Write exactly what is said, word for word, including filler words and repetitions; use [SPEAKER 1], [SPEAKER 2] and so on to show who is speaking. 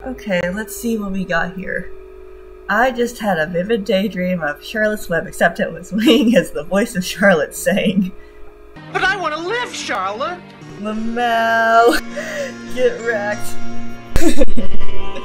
[SPEAKER 1] Okay, let's see what we got here. I just had a vivid daydream of Charlotte's Web, except it was Wing as the voice of Charlotte saying.
[SPEAKER 2] But I want to live, Charlotte!
[SPEAKER 1] Lamau! Get wrecked.